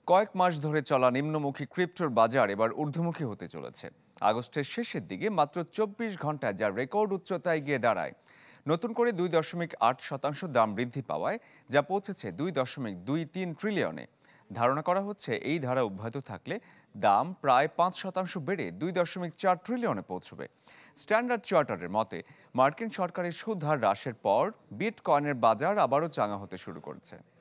কয়েক মাস ধরে চলা নিম্নমুখী ক্রিপ্টোর বাজার এবার ঊর্ধ্বমুখী হতে চলেছে। আগস্টের শেষের দিকে মাত্র 24 ঘন্টায় যা রেকর্ড উচ্চতায় গিয়ে দাঁড়ায়। নতুন করে 2.8% দাম বৃদ্ধি পাওয়ায় যা পৌঁছেছে 2.23 ট্রিলিয়নে। ধারণা করা হচ্ছে এই ধারা অব্যাহত থাকলে দাম প্রায় 5% বেড়ে 2.4 ট্রিলিয়নে পৌঁছবে। স্ট্যান্ডার্ড চার্টারের মতে মার্কিন সরকারের সুদ হার হ্রাসের পর বিটকয়েনের বাজার আবারও চাঙা হতে শুরু করেছে।